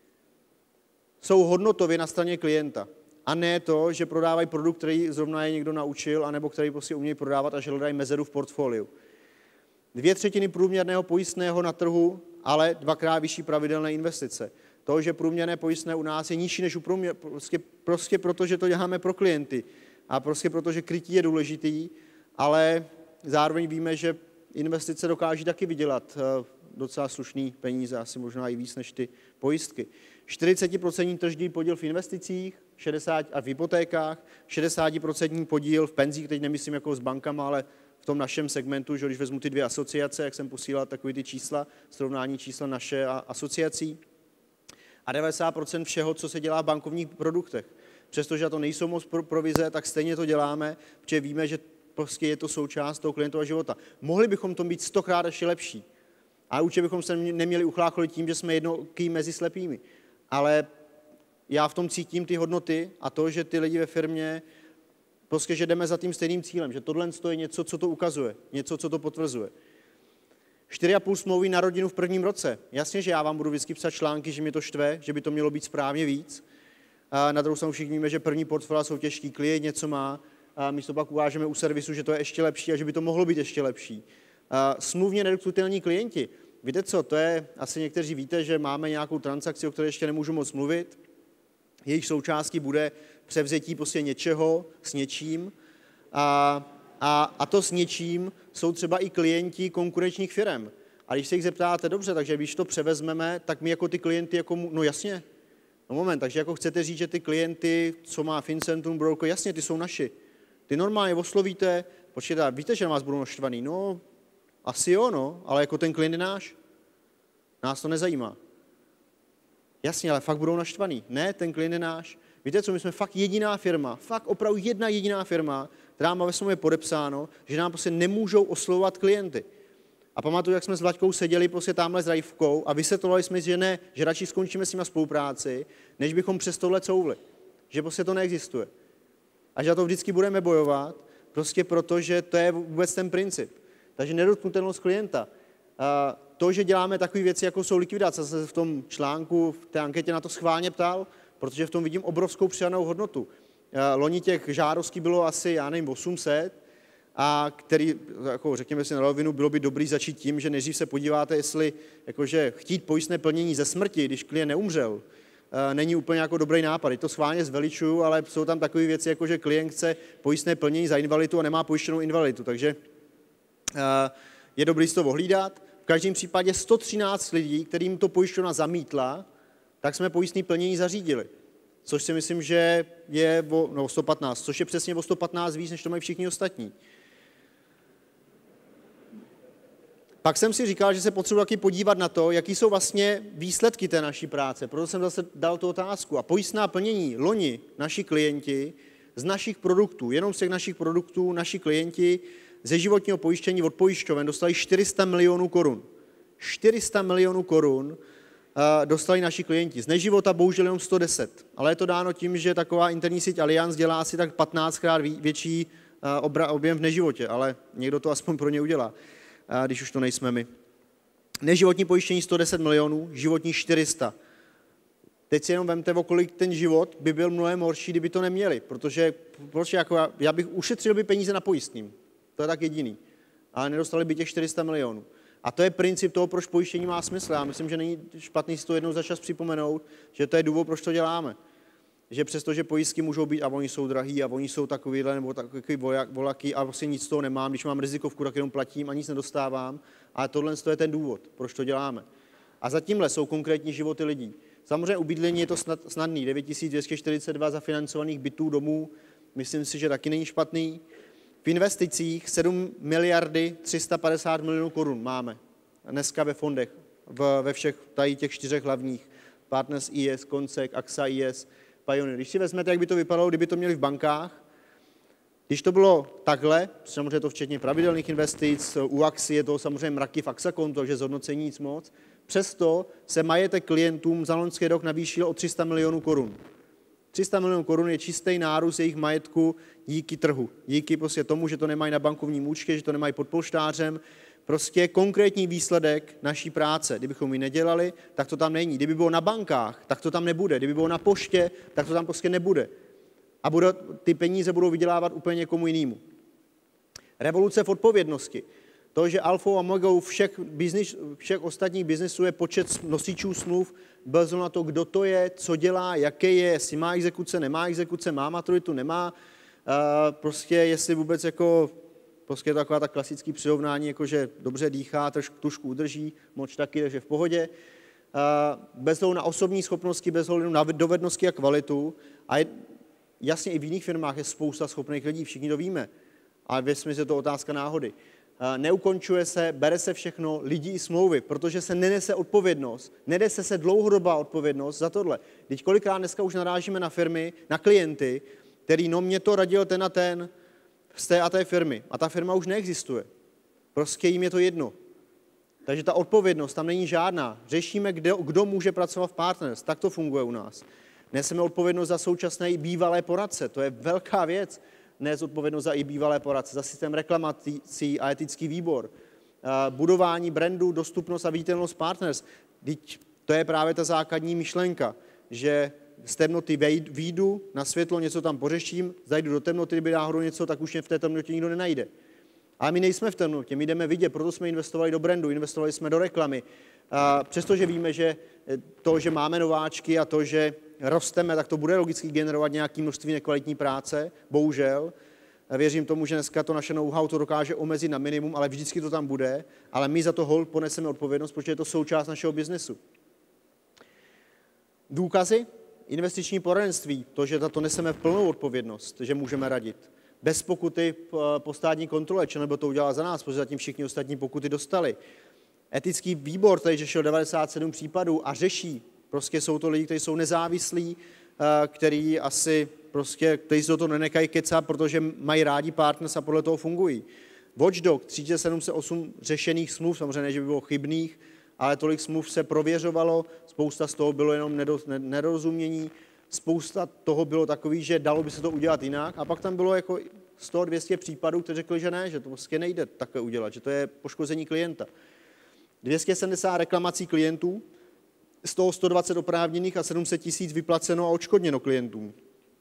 jsou hodnotově na straně klienta. A ne to, že prodávají produkt, který zrovna je někdo naučil, anebo který prostě umějí prodávat a že hledají mezeru v portfoliu. Dvě třetiny průměrného pojistného na trhu, ale dvakrát vyšší pravidelné investice. To, že průměrné pojistné u nás je nižší než u průměr, prostě, prostě proto, že to děláme pro klienty. A prostě proto, že krytí je důležitý, ale zároveň víme, že investice dokáží taky vydělat docela slušný peníze, asi možná i víc než ty pojistky. čtyřicet procent tržní podíl v investicích, šedesát procent a v hypotékách, šedesát procent podíl v penzích, teď nemyslím jako s bankama, ale v tom našem segmentu, že když vezmu ty dvě asociace, jak jsem posílal takový ty čísla, srovnání čísla naše a asociací, a devadesát procent všeho, co se dělá v bankovních produktech. Přestože to nejsou moc provize, tak stejně to děláme, protože víme, že prostě je to součást toho klientova života. Mohli bychom to být stokrát ještě lepší. A určitě bychom se neměli uchlácholit tím, že jsme jednoký mezi slepými. Ale já v tom cítím ty hodnoty a to, že ty lidi ve firmě, prostě, že jdeme za tím stejným cílem, že tohle je něco, co to ukazuje, něco, co to potvrzuje. čtyři a půl smlouvy na rodinu v prvním roce. Jasně, že já vám budu vždycky psat články, že mi to štve, že by to mělo být správně víc. A na druhou stranu všichni víme, že první portfolia jsou těžký, klient něco má, a my to pak uvážeme u servisu, že to je ještě lepší a že by to mohlo být ještě lepší. A smluvně nedokupitelní klienti. Víte co, to je, asi někteří víte, že máme nějakou transakci, o které ještě nemůžu moc mluvit. Jejich součástí bude převzetí prostě něčeho s něčím. A, a, a to s něčím jsou třeba i klienti konkurenčních firem. A když se jich zeptáte, dobře, takže když to převezmeme, tak my jako ty klienty, jako, no jasně, no moment, takže jako chcete říct, že ty klienty, co má Fincentum Broker, jasně, ty jsou naši. Ty normálně oslovíte, počkejte, víte, že na vás budou naštvaný? No, asi jo, no, ale jako ten klient je náš. Nás to nezajímá. Jasně, ale fakt budou naštvaný. Ne, ten klient je náš. Víte co, my jsme fakt jediná firma, fakt opravdu jedna jediná firma, která má ve smlouvě podepsáno, že nám prostě nemůžou oslovovat klienty. A pamatuju, jak jsme s Vlaďkou seděli prostě tamhle s Rajvkou a vysvětlovali jsme, že ne, že radši skončíme s nimi spolupráci, než bychom přes tohle couvli. Že prostě to neexistuje. A že za to vždycky budeme bojovat, prostě proto, že to je vůbec ten princip. Takže nedotknutelnost klienta. A to, že děláme takové věci, jako jsou likvidace, jsem se v tom článku, v té anketě na to schválně ptal, protože v tom vidím obrovskou přidanou hodnotu. Loni těch žádostí bylo asi, já nevím, osm set, a který, jako řekněme si na rovinu, bylo by dobrý začít tím, že nejdřív se podíváte, jestli jakože chtít pojistné plnění ze smrti, když klient neumřel, není úplně jako dobrý nápad. To schválně zveličuju, ale jsou tam takové věci, jako že klient chce pojistné plnění za invaliditu a nemá pojištěnou invaliditu, takže je dobrý si to ohlídat. V každém případě sto třináct lidí, kterým to pojišťovna zamítla, tak jsme pojistné plnění zařídili. Což si myslím, že je o, no, sto patnáct, což je přesně o sto patnáct víc, než to mají všichni ostatní. Pak jsem si říkal, že se potřebuji taky podívat na to, jaký jsou vlastně výsledky té naší práce. Proto jsem zase dal tu otázku. A pojistná plnění loni naši klienti z našich produktů, jenom z těch našich produktů, naši klienti ze životního pojištění od pojišťoven dostali čtyři sta milionů korun. čtyři sta milionů korun dostali naši klienti. Z neživota bohužel jenom sto deset, ale je to dáno tím, že taková interní síť Allianz dělá asi tak patnáctkrát větší objem v neživotě, ale někdo to aspoň pro ně udělá, když už to nejsme my. Neživotní pojištění sto deset milionů, životní čtyři sta. Teď si jenom vemte, o kolik ten život by byl mnohem horší, kdyby to neměli, protože, protože jako já, já bych ušetřil by peníze na pojistným, to je tak jediný, ale nedostali by těch čtyři sta milionů. A to je princip toho, proč pojištění má smysl. Já myslím, že není špatný si to jednou za čas připomenout, že to je důvod, proč to děláme. Že přesto, že pojistky můžou být a oni jsou drahý a oni jsou takovýhle nebo takový volaky a vlastně nic z toho nemám, když mám rizikovku, tak jenom platím a nic nedostávám. Ale tohle je ten důvod, proč to děláme. A za tímhle jsou konkrétní životy lidí. Samozřejmě u bydlení je to snad, snadný. devět tisíc dvě stě čtyřicet dva zafinancovaných bytů domů, myslím si, že taky není špatný. V investicích sedm miliardy tři sta padesát milionů korun máme dneska ve fondech, v, ve všech tady těch čtyřech hlavních. Partners I S, Koncek, A X A I S, Pioneer. Když si vezmete, jak by to vypadalo, kdyby to měli v bankách, když to bylo takhle, samozřejmě to včetně pravidelných investic, u A X A je to samozřejmě mraky v A X A konto, takže zhodnocení nic moc, přesto se majetek klientům za loňský rok navýšil o tři sta milionů korun. tři sta milionů korun je čistý nárůst jejich majetku díky trhu. Díky prostě tomu, že to nemají na bankovním účtě, že to nemají pod polštářem. Prostě konkrétní výsledek naší práce. Kdybychom ji nedělali, tak to tam není. Kdyby bylo na bankách, tak to tam nebude. Kdyby bylo na poště, tak to tam prostě nebude. A bude, ty peníze budou vydělávat úplně někomu jinému. Revoluce v odpovědnosti. To, že alfou a omegou všech, business, všech ostatních biznesů je počet nosičů smluv, bez na to, kdo to je, co dělá, jaké je, jestli má exekuce, nemá exekuce, má maturitu, nemá, uh, prostě jestli vůbec jako, prostě je to taková ta klasický přirovnání, jako že dobře dýchá, trošku tušku udrží, moč taky, takže v pohodě. Uh, bez ohledu na osobní schopnosti, bez ohledu na dovednosti a kvalitu. A je, jasně i v jiných firmách je spousta schopných lidí, všichni to víme. Ale věřme, že to je otázka náhody. Neukončuje se, bere se všechno, lidi i smlouvy, protože se nenese odpovědnost, nenese se dlouhodobá odpovědnost za tohle. Teď kolikrát dneska už narážíme na firmy, na klienty, který, no mě to radil ten a ten z té a té firmy a ta firma už neexistuje. Prostě jim je to jedno. Takže ta odpovědnost tam není žádná. Řešíme, kdo, kdo může pracovat v Partners, tak to funguje u nás. Neseme odpovědnost za současné i bývalé poradce, to je velká věc. Nést odpovědnost za i bývalé poradce, za systém reklamací a etický výbor, budování brandu, dostupnost a viditelnost Partners. Teď to je právě ta základní myšlenka, že z temnoty vyjdu, na světlo něco tam pořeším, zajdu do temnoty, kdyby náhodou něco, tak už mě v té temnotě nikdo nenajde. Ale my nejsme v temnotě, my jdeme vidět, proto jsme investovali do brandu, investovali jsme do reklamy. Přestože víme, že to, že máme nováčky a to, že rosteme, tak to bude logicky generovat nějaké množství nekvalitní práce, bohužel. Věřím tomu, že dneska to naše know-how to dokáže omezit na minimum, ale vždycky to tam bude, ale my za to hold poneseme odpovědnost, protože je to součást našeho biznesu. Důkazy, investiční poradenství, to, že za to neseme plnou odpovědnost, že můžeme radit. Bez pokuty po státní kontrole, či nebo to udělala za nás, protože zatím všichni ostatní pokuty dostali. Etický výbor tady řešil devadesát sedm případů a řeší. Prostě jsou to lidi, kteří jsou nezávislí, který asi prostě, kteří se do toho nenechají kecat, protože mají rádi partners a podle toho fungují. Watchdog, tři tisíce sedm set osm řešených smluv, samozřejmě ne, že by bylo chybných, ale tolik smluv se prověřovalo, spousta z toho bylo jenom nedorozumění, spousta toho bylo takový, že dalo by se to udělat jinak a pak tam bylo jako sto dvě stě případů, kteří řekli, že ne, že to prostě nejde takhle udělat, že to je poškození klienta. dvě stě sedmdesát reklamací klientů, z toho sto dvacet oprávněných a sedm set tisíc vyplaceno a odškodněno klientům.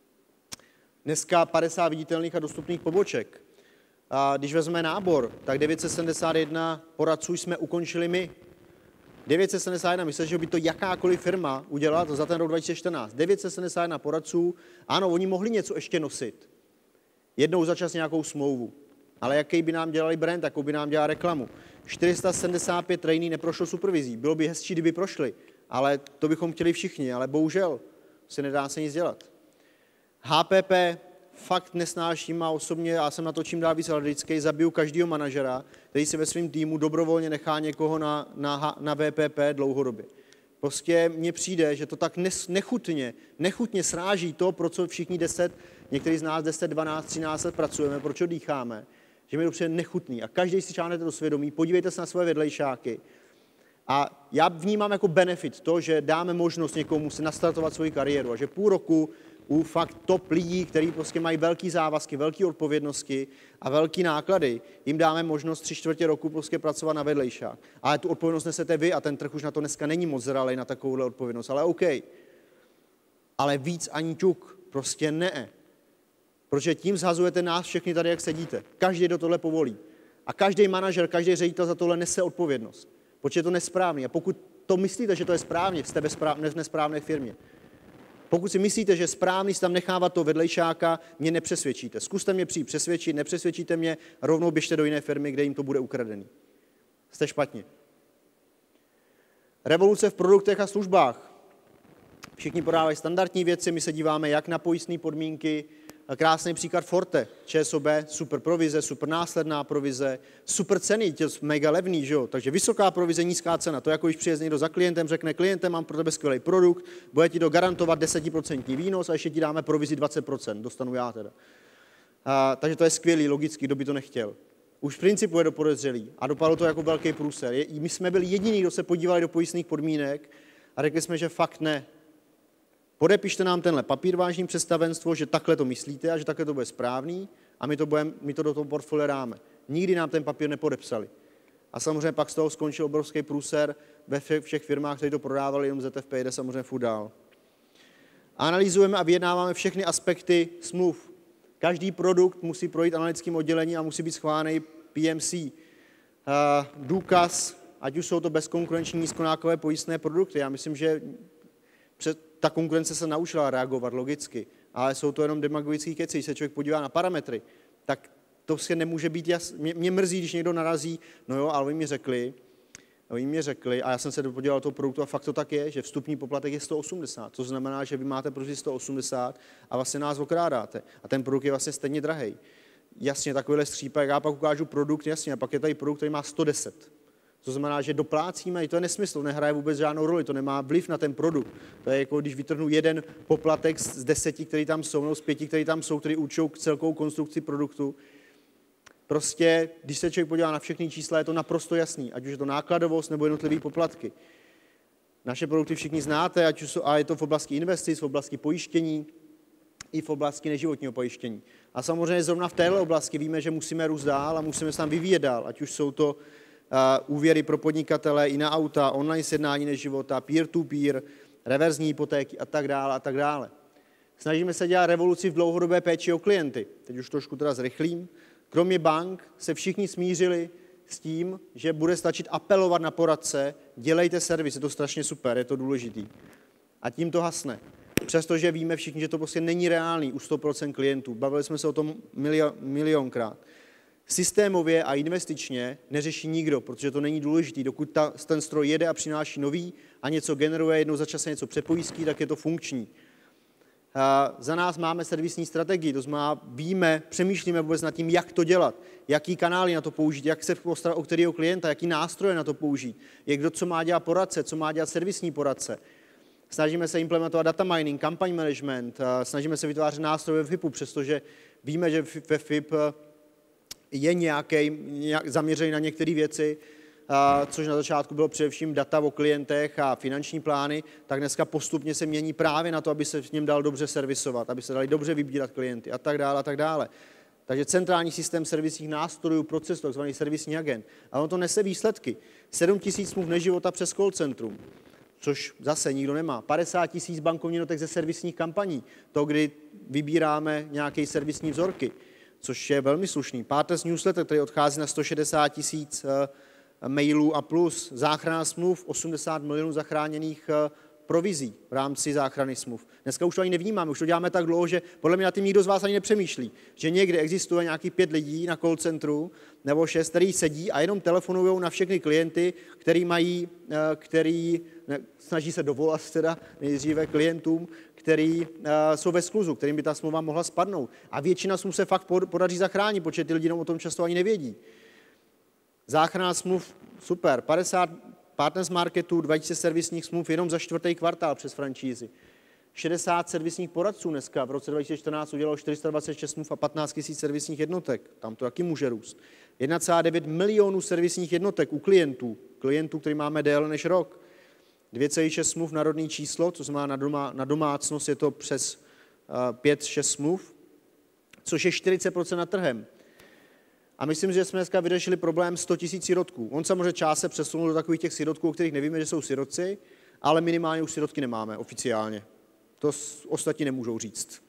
Dneska padesát viditelných a dostupných poboček. A když vezmeme nábor, tak devět set sedmdesát jedna poradců jsme ukončili my. devět set sedmdesát jedna, myslím, že by to jakákoliv firma udělala, to za ten rok dva tisíce čtrnáct. devět set sedmdesát jedna poradců, ano, oni mohli něco ještě nosit. Jednou za čas nějakou smlouvu. Ale jaký by nám dělali brand, jakou by nám dělala reklamu. čtyři sta sedmdesát pět trainee neprošlo supervizí. Bylo by hezčí, kdyby prošli, ale to bychom chtěli všichni, ale bohužel se nedá se nic dělat. H P P fakt nesnáším a osobně, já jsem na to čím dál víc alergický, zabiju každého manažera, který si ve svém týmu dobrovolně nechá někoho na, na, na V P P dlouhodobě. Prostě mně přijde, že to tak nechutně, nechutně sráží to, pro co všichni deset, některý z nás deset, dvanáct, třináct let pracujeme, proč dýcháme, že mi to přijde nechutný. A každý si šáhnete do svědomí, podívejte se na svoje vedlejšáky. A já vnímám jako benefit to, že dáme možnost někomu si nastartovat svoji kariéru a že půl roku u fakt top lidí, kteří prostě mají velký závazky, velké odpovědnosti a velké náklady, jim dáme možnost tři čtvrtě roku prostě pracovat na vedlejšák. Ale tu odpovědnost nesete vy a ten trh už na to dneska není moc zralý na takovouhle odpovědnost, ale OK. Ale víc ani ťuk, prostě ne. Protože tím zhazujete nás všechny tady, jak sedíte. Každý do tohle povolí. A každý manažer, každý ředitel za tohle nese odpovědnost. Protože je to nesprávný. A pokud to myslíte, že to je správně, jste v nesprávné firmě. Pokud si myslíte, že je správný si tam nechávat toho vedlejšáka, mě nepřesvědčíte. Zkuste mě přijít přesvědčit, nepřesvědčíte mě, rovnou běžte do jiné firmy, kde jim to bude ukradený. Jste špatně. Revoluce v produktech a službách. Všichni podávají standardní věci, my se díváme jak na pojistné podmínky. Krásný příklad Forte, ČSOB, super provize, super následná provize, super ceny, tě mega levný, že jo? Takže vysoká provize, nízká cena. To jako když přijde někdo za klientem, řekne klientem, mám pro tebe skvělý produkt, bude ti to garantovat deset procent výnos a ještě ti dáme provizi dvacet procent, dostanu já teda. A, takže to je skvělý, logicky, kdo by to nechtěl. Už v principu je to podezřelý a dopadlo to jako velký průser. My jsme byli jediní, kdo se podívali do pojistných podmínek a řekli jsme, že fakt ne. Podepište nám tenhle papír, vážný představenstvo, že takhle to myslíte a že takhle to bude správný a my to, budeme, my to do toho portfolia dáme. Nikdy nám ten papír nepodepsali. A samozřejmě pak z toho skončil obrovský průser ve všech firmách, které to prodávali, jenom Z F P jde samozřejmě furt dál. Analyzujeme a vyjednáváme všechny aspekty smluv. Každý produkt musí projít analytickým oddělením a musí být schválený P M C. Důkaz, ať už jsou to bezkonkurenční nízkonákladové pojistné produkty. Já myslím, že před ta konkurence se naučila reagovat logicky, ale jsou to jenom demagogický keci. Když se člověk podívá na parametry, tak to se nemůže být jasné. Mě, mě mrzí, když někdo narazí, no jo, ale oni mi řekli, oni mi řekli, a já jsem se podíval do toho produktu a fakt to tak je, že vstupní poplatek je sto osmdesát, to znamená, že vy máte prostě sto osmdesát a vlastně nás okrádáte. A ten produkt je vlastně stejně drahej. Jasně, takovýhle skřípek, já pak ukážu produkt, jasně, a pak je tady produkt, který má sto deset. To znamená, že doplácíme, to je nesmysl, nehraje vůbec žádnou roli, to nemá vliv na ten produkt. To je jako když vytrhnu jeden poplatek z deseti, který tam jsou, nebo z pěti, který tam jsou, který určují celkovou konstrukci produktu. Prostě, když se člověk podívá na všechny čísla, je to naprosto jasný, ať už je to nákladovost nebo jednotlivý poplatky. Naše produkty všichni znáte, ať už jsou, a je to v oblasti investic, v oblasti pojištění, i v oblasti neživotního pojištění. A samozřejmě zrovna v této oblasti víme, že musíme růst dál a musíme se tam vyvíjet dál, ať už jsou to Uh, úvěry pro podnikatele i na auta, online sjednání neživota, peer-to-peer, reverzní hypotéky a tak dále a tak dále. Snažíme se dělat revoluci v dlouhodobé péči o klienty. Teď už trošku teda zrychlím. Kromě bank se všichni smířili s tím, že bude stačit apelovat na poradce, dělejte servis, je to strašně super, je to důležitý. A tím to hasne. přestože víme všichni, že to prostě není reálný u sto procent klientů. Bavili jsme se o tom milio, milionkrát. Systémově a investičně neřeší nikdo, protože to není důležité. Dokud ta, ten stroj jede a přináší nový a něco generuje, jednou za čas se něco přepojistí, tak je to funkční. A za nás máme servisní strategii, to znamená, víme, přemýšlíme vůbec nad tím, jak to dělat, jaký kanály na to použít, jak se postarat o kterého klienta, jaký nástroje na to použít, jak kdo co má dělat poradce, co má dělat servisní poradce. Snažíme se implementovat data mining, kampaň management, snažíme se vytvářet nástroje v F I P U, přestože víme, že ve F I P je nějaký, nějak zaměřený na některé věci, což na začátku bylo především data o klientech a finanční plány, tak dneska postupně se mění právě na to, aby se v něm dal dobře servisovat, aby se dali dobře vybírat klienty a tak dále a tak dále. Takže centrální systém servisních nástrojů, procesu, takzvaný servisní agent. A ono to nese výsledky. sedm tisíc smluv neživota přes call centrum, což zase nikdo nemá. padesát tisíc bankovních notek ze servisních kampaní, to, kdy vybíráme nějaké servisní vzorky, což je velmi slušný. Partners newsletter, který odchází na sto šedesát tisíc mailů a plus. Záchrana smluv, osmdesát milionů zachráněných provizí v rámci záchrany smluv. Dneska už to ani nevnímáme, už to děláme tak dlouho, že podle mě na tím nikdo z vás ani nepřemýšlí. Že někde existuje nějaký pět lidí na call centru nebo šest, který sedí a jenom telefonují na všechny klienty, který mají, který ne, snaží se dovolat teda nejdříve klientům, který uh, jsou ve skluzu, kterým by ta smlouva mohla spadnout. A většina smluv se fakt podaří zachránit, protože ty lidi o tom často ani nevědí. Záchrana smluv, super, padesát partners marketů, dva tisíce servisních smluv jenom za čtvrtý kvartál přes franšízy. šedesát servisních poradců dneska v roce dva tisíce čtrnáct udělalo čtyři sta dvacet šest smluv a patnáct tisíc servisních jednotek. Tam to taky může růst. jedna celá devět milionů servisních jednotek u klientů, klientů, který máme déle než rok. dvě celá šest smluv na rodný číslo, co znamená na, doma, na domácnost je to přes uh, pět šest smluv, což je čtyřicet procent nad trhem. A myslím, že jsme dneska vyřešili problém sto tisíc sirotků. On samozřejmě část se přesunul do takových těch sirotků, o kterých nevíme, že jsou sirotci, ale minimálně už sirotky nemáme oficiálně. To ostatní nemůžou říct.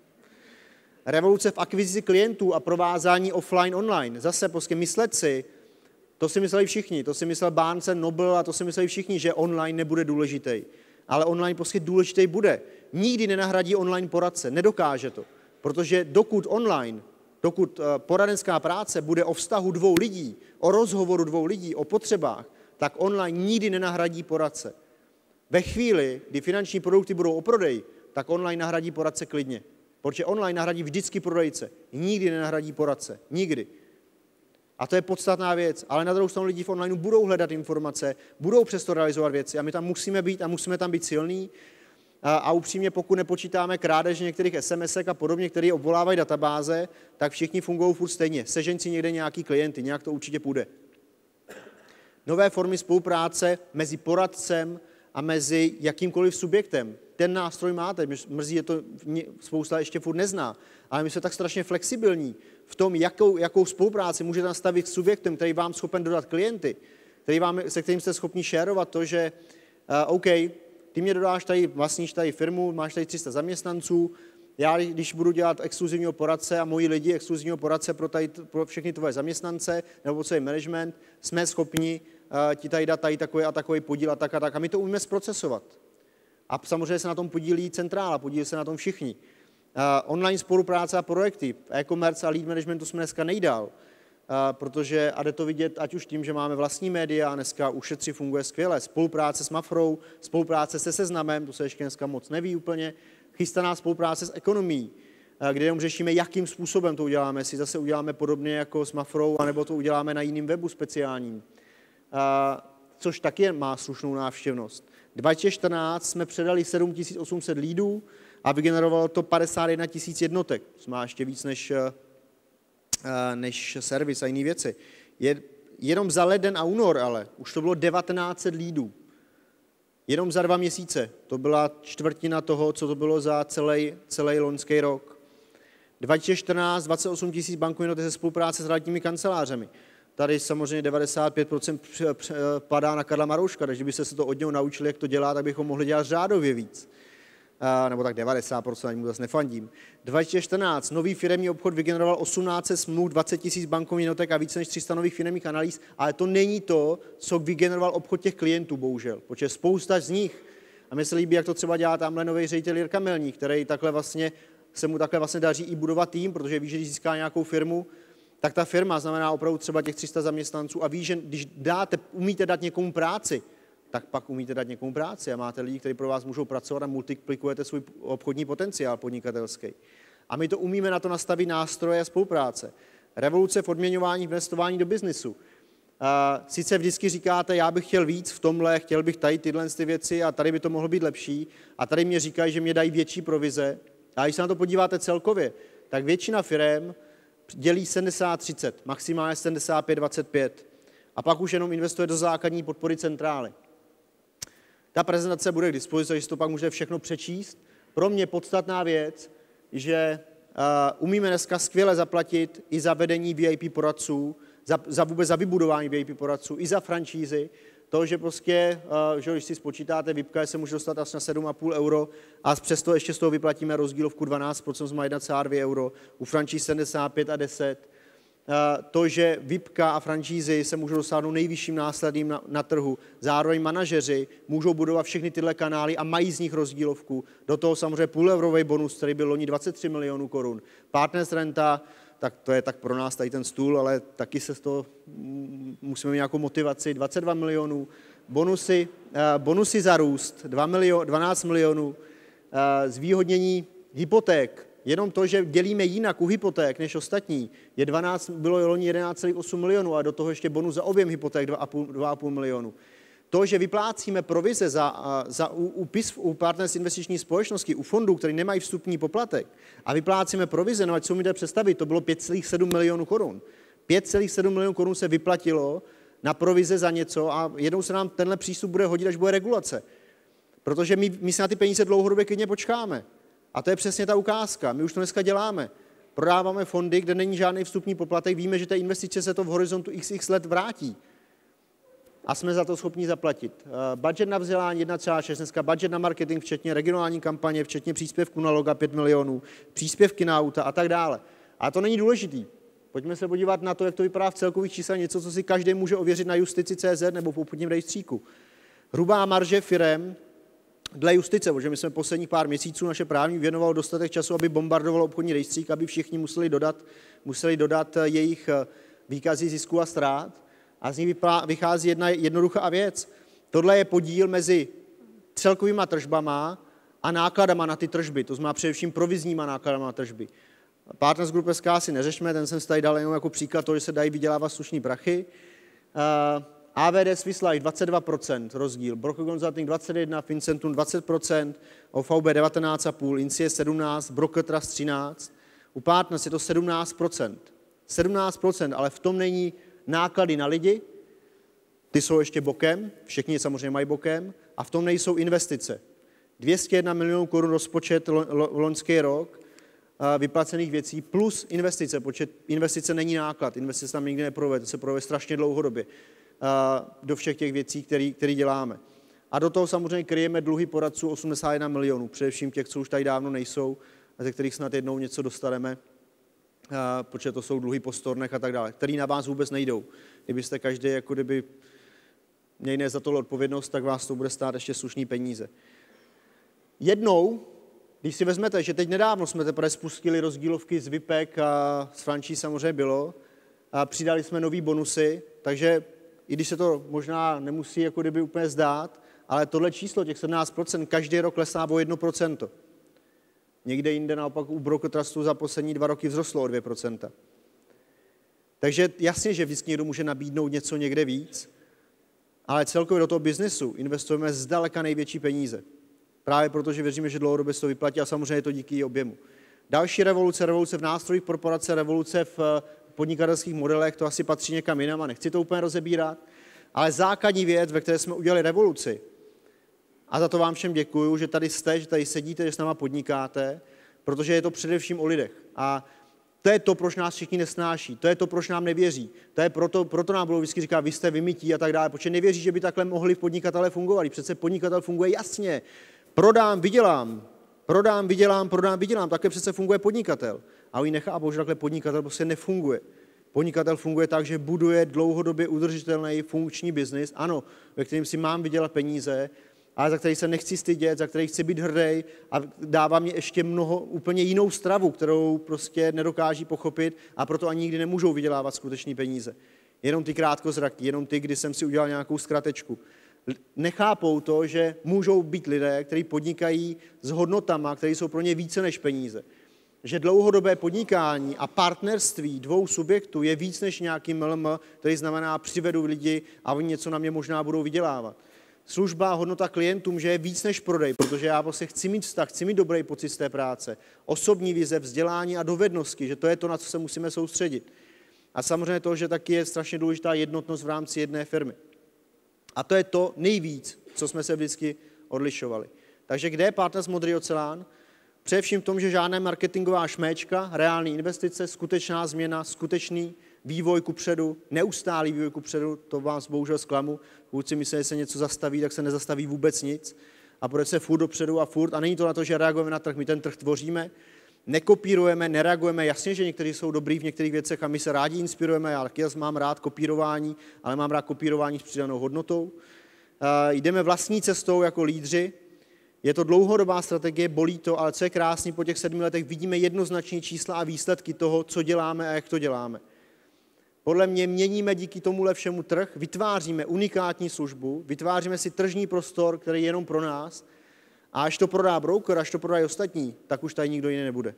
Revoluce v akvizici klientů a provázání offline-online. Zase prostě myslet si, to si mysleli všichni, to si myslel Barnes Noble a to si mysleli všichni, že online nebude důležitý. Ale online prostě důležitý bude. Nikdy nenahradí online poradce, nedokáže to. Protože dokud online, dokud poradenská práce bude o vztahu dvou lidí, o rozhovoru dvou lidí, o potřebách, tak online nikdy nenahradí poradce. Ve chvíli, kdy finanční produkty budou o prodeji, tak online nahradí poradce klidně. Protože online nahradí vždycky prodejce, nikdy nenahradí poradce, nikdy. A to je podstatná věc, ale na druhou stranu lidi v onlineu budou hledat informace, budou přesto realizovat věci a my tam musíme být a musíme tam být silní. A, a upřímně, pokud nepočítáme krádež některých es em esek a podobně, které obvolávají databáze, tak všichni fungují furt stejně. Sežeň si někde nějaký klienty, nějak to určitě půjde. Nové formy spolupráce mezi poradcem a mezi jakýmkoliv subjektem. Ten nástroj máte, mrzí, je to spousta ještě furt nezná, ale my jsme tak strašně flexibilní v tom, jakou, jakou spolupráci můžete nastavit s subjektem, který vám schopen dodat klienty, který vám, se kterým jste schopni šérovat to, že uh, OK, ty mě dodáš tady, vlastníš tady firmu, máš tady tři sta zaměstnanců, já když budu dělat exkluzivního poradce a moji lidi exkluzivního poradce pro, tady, pro všechny tvoje zaměstnance nebo celý management, jsme schopni uh, ti tady dát tady takový a takový podíl a tak a tak a my to umíme zprocesovat. A samozřejmě se na tom podílí centrála, podílí se na tom všichni. Uh, online spolupráce a projekty, e-commerce a lead managementu jsme dneska nejdál, uh, protože a jde to vidět ať už tím, že máme vlastní média a dneska ušetři funguje skvěle. Spolupráce s Mafrou, spolupráce se Seznamem, to se ještě dneska moc neví úplně, chystaná spolupráce s ekonomií, uh, kde jenom řešíme, jakým způsobem to uděláme, jestli zase uděláme podobně jako s Mafrou, anebo to uděláme na jiném webu speciálním, uh, což taky má slušnou návštěvnost. dva tisíce čtrnáct jsme předali sedm tisíc osm set lídů a vygenerovalo to padesát jedna tisíc jednotek, což má ještě víc než, než servis a jiné věci. Je, jenom za leden a únor ale už to bylo devatenáct set lídů. Jenom za dva měsíce. To byla čtvrtina toho, co to bylo za celý, celý loňský rok. dva tisíce čtrnáct dvacet osm tisíc bankovních jednotek ze spolupráce s realitními kancelářemi. Tady samozřejmě devadesát pět procent padá na Karla Marouška, takže byste se to od něho naučili, jak to dělá, tak bychom mohli dělat řádově víc. A, nebo tak devadesát procent, ani mu zase nefandím. dva tisíce čtrnáct nový firemní obchod vygeneroval osmnáct set smluv, dvacet tisíc bankovních jednotek a více než tři sta nových firemních analýz, ale to není to, co vygeneroval obchod těch klientů, bohužel, protože spousta z nich A mně se líbí, jak to třeba dělá tamhle nový ředitel Jirka Melník, který takhle vlastně, se mu takhle vlastně daří i budovat tým, protože ví, že když získá nějakou firmu, tak ta firma znamená opravdu třeba těch tři sta zaměstnanců a ví, že když dáte, umíte dát někomu práci, tak pak umíte dát někomu práci a máte lidi, kteří pro vás můžou pracovat a multiplikujete svůj obchodní potenciál podnikatelský. A my to umíme na to nastavit nástroje a spolupráce. Revoluce v odměňování, investování do biznisu. Sice vždycky říkáte, já bych chtěl víc v tomhle, chtěl bych tady tyhle ty věci a tady by to mohlo být lepší a tady mě říkají, že mě dají větší provize. A když se na to podíváte celkově, tak většina firem dělí sedmdesát třicet, maximálně sedmdesát pět dvacet pět a pak už jenom investuje do základní podpory centrály. Ta prezentace bude k dispozici, takže si to pak můžete všechno přečíst. Pro mě podstatná věc, že uh, umíme dneska skvěle zaplatit i za vedení V I P poradců, za, za vůbec za vybudování V I P poradců, i za franšízy. To, že prostě, uh, že když si spočítáte, VIPka se může dostat asi na sedm a půl euro a přesto ještě z toho vyplatíme rozdílovku dvanáct procent, má jedna celá dvě euro, u franšíz sedmdesát pět a deset. To, že VIPka a franšízy se můžou dosáhnout nejvyšším následným na, na trhu. Zároveň manažeři můžou budovat všechny tyhle kanály a mají z nich rozdílovku. Do toho samozřejmě půleurový bonus, který byl loni dvacet tři milionů korun. Partners renta, tak to je tak pro nás tady ten stůl, ale taky se z toho musíme mít nějakou motivaci. dvacet dva milionů. Bonusy, bonusy za růst, dvanáct milionů. Zvýhodnění hypoték. Jenom to, že dělíme jinak u hypoték než ostatní, je dvanáct, bylo loni jedenáct celá osm milionů a do toho ještě bonus za objem hypoték dva a půl milionu. To, že vyplácíme provize za, za, u, u, P I S, u Partners investiční společnosti, u fondů, které nemají vstupní poplatek, a vyplácíme provize, no ať si umíte představit, to bylo pět celá sedm milionů korun. pět celá sedm milionů korun se vyplatilo na provize za něco a jednou se nám tenhle přístup bude hodit, až bude regulace. Protože my, my se na ty peníze dlouhodobě klidně počkáme. A to je přesně ta ukázka. My už to dneska děláme. Prodáváme fondy, kde není žádný vstupní poplatek, víme, že té investice se to v horizontu x x let vrátí. A jsme za to schopni zaplatit. Budget na vzdělání jedna celá šest, dneska budget na marketing, včetně regionální kampaně, včetně příspěvku na loga pět milionů, příspěvky na auta a tak dále. A to není důležitý. Pojďme se podívat na to, jak to vypadá v celkových číslech, něco, co si každý může ověřit na justici tečka cé zet nebo v obchodním rejstříku. Hrubá marže firem dle justice, protože my jsme posledních pár měsíců naše právní věnovalo dostatek času, aby bombardovalo obchodní rejstřík, aby všichni museli dodat, museli dodat jejich výkazy zisku a ztrát. A z ní vychází jedna jednoduchá věc. Tohle je podíl mezi celkovýma tržbama a nákladama na ty tržby, to znamená především provizníma nákladama na tržby. Partners Group S K si neřešme, ten jsem si tady dal jenom jako příklad toho, že se dají vydělávat slušný prachy. A V D Swiss Life dvacet dva procent rozdíl, Broker Consulting dvacet jedna procent, Fincentum dvacet procent, O V B devatenáct celá pět, Incie sedmnáct procent, Broker Trust třináct procent, u Partners je to sedmnáct procent. sedmnáct procent, ale v tom není náklady na lidi, ty jsou ještě bokem, všichni samozřejmě mají bokem, a v tom nejsou investice. dvě stě jedna milionů korun rozpočet lo, lo, loňský rok vyplacených věcí plus investice. Počet investice není náklad, investice tam nikdy neprovede, to se provede strašně dlouhodobě do všech těch věcí, které děláme. A do toho samozřejmě kryjeme dluhy poradců osmdesát jedna milionů, především těch, co už tady dávno nejsou, a ze kterých snad jednou něco dostaneme, protože to jsou dluhy po stornech a tak dále, který na vás vůbec nejdou. Kdybyste každý jako kdyby měli nést za tohle odpovědnost, tak vás to bude stát ještě slušný peníze. Jednou, když si vezmete, že teď nedávno jsme teprve spustili rozdílovky z VIPek a z franšíz samozřejmě bylo, a přidali jsme nový bonusy, takže i když se to možná nemusí jako kdyby úplně zdát, ale tohle číslo, těch sedmnáct procent, každý rok klesá o jedno procento. Někde jinde naopak u Broker Trustu za poslední dva roky vzrostlo o dvě procenta. Takže jasně, že vždycky někdo může nabídnout něco někde víc, ale celkově do toho biznesu investujeme zdaleka největší peníze. Právě proto, že věříme, že dlouhodobě se to vyplatí a samozřejmě je to díky objemu. Další revoluce, revoluce v nástrojích korporace, revoluce v podnikatelských modelech, to asi patří někam jinam a nechci to úplně rozebírat, ale základní věc, ve které jsme udělali revoluci, a za to vám všem děkuju, že tady jste, že tady sedíte, že s náma podnikáte, protože je to především o lidech. A to je to, proč nás všichni nesnáší, to je to, proč nám nevěří. To je proto, proto nám bylo vždycky říká, vy jste vymytí a tak dále, protože nevěří, že by takhle mohli podnikatelé fungovat. Přece podnikatel funguje jasně. Prodám, vydělám, prodám, vydělám, prodám, vydělám. Takhle přece funguje podnikatel. A oni nechápou, že takhle podnikatel prostě nefunguje. Podnikatel funguje tak, že buduje dlouhodobě udržitelný funkční biznis, ano, ve kterém si mám vydělat peníze, ale za který se nechci stydět, za který chci být hrdý a dává mě ještě mnoho úplně jinou stravu, kterou prostě nedokáží pochopit a proto ani nikdy nemůžou vydělávat skutečný peníze. Jenom ty krátkozraky, jenom ty, kdy jsem si udělal nějakou zkratečku. Nechápou to, že můžou být lidé, kteří podnikají s hodnotama, které jsou pro ně více než peníze. Že dlouhodobé podnikání a partnerství dvou subjektů je víc než nějaký M L M, který znamená přivedu lidi a oni něco na mě možná budou vydělávat. Služba a hodnota klientům, že je víc než prodej, protože já prostě chci mít vztah, chci mít dobrý pocit z té práce. Osobní vize, vzdělání a dovednosti, že to je to, na co se musíme soustředit. A samozřejmě to, že taky je strašně důležitá jednotnost v rámci jedné firmy. A to je to nejvíc, co jsme se vždycky odlišovali. Takže kde je Partners Modrý oceán? Především v tom, že žádná marketingová šméčka, reální investice, skutečná změna, skutečný vývoj kupředu, neustálý vývoj kupředu, to vás bohužel zklamu. Pokud si myslí, že se něco zastaví, tak se nezastaví vůbec nic. A půjde se furt dopředu a furt. A není to na to, že reagujeme na trh, my ten trh tvoříme, nekopírujeme, nereagujeme. Jasně, že někteří jsou dobrý v některých věcech a my se rádi inspirujeme, já taky mám rád kopírování, ale mám rád kopírování s přidanou hodnotou. Jdeme vlastní cestou jako lídři. Je to dlouhodobá strategie, bolí to, ale co je krásný, po těch sedmi letech vidíme jednoznačné čísla a výsledky toho, co děláme a jak to děláme. Podle mě měníme díky tomuhle všemu trh, vytváříme unikátní službu, vytváříme si tržní prostor, který je jenom pro nás a až to prodá broker, až to prodají ostatní, tak už tady nikdo jiný nebude.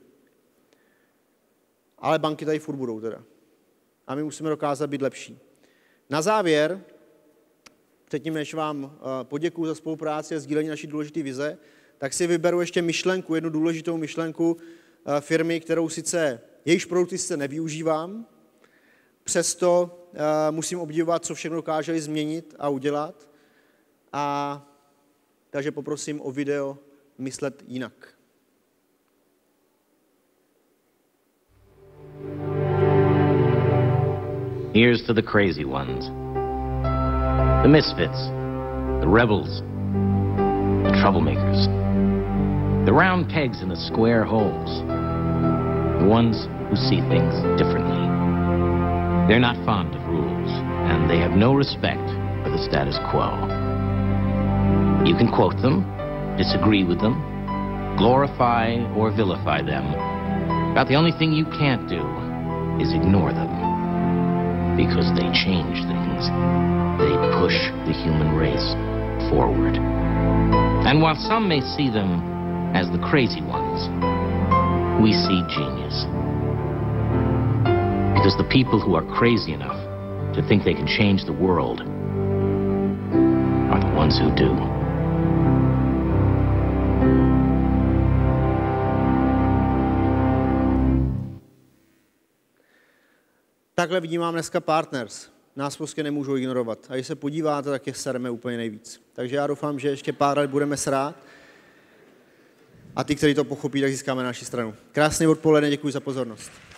Ale banky tady furt budou teda. A my musíme dokázat být lepší. Na závěr, předtím, než vám poděkuju za spolupráci a sdílení naší důležité vize, tak si vyberu ještě myšlenku, jednu důležitou myšlenku firmy, kterou sice, jejíž produkty sice nevyužívám, přesto musím obdivovat, co všechno dokáželi změnit a udělat. A takže poprosím o video Myslet jinak. Here's to the crazy ones. The misfits, the rebels, the troublemakers, the round pegs in the square holes, the ones who see things differently. They're not fond of rules, and they have no respect for the status quo. You can quote them, disagree with them, glorify or vilify them, but the only thing you can't do is ignore them, because they change things. They push the human race forward. And while some may see them as the crazy ones, we see genius. Because the people who are crazy enough to think they can change the world are the ones who do. Takhle vnímám dneska Partners. Nás prostě nemůžou ignorovat. A když se podíváte, tak je sereme úplně nejvíc. Takže já doufám, že ještě pár let budeme srát. A ty, kteří to pochopí, tak získáme naši stranu. Krásný odpoledne, děkuji za pozornost.